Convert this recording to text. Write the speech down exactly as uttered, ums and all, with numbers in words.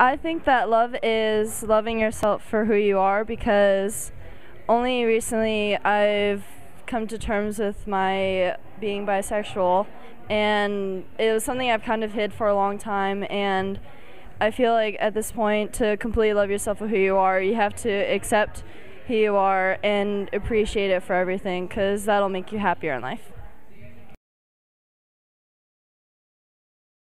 I think that love is loving yourself for who you are, because only recently I've come to terms with my being bisexual, and it was something I've kind of hid for a long time, and I feel like at this point, to completely love yourself for who you are, you have to accept who you are and appreciate it for everything, because that'll make you happier in life.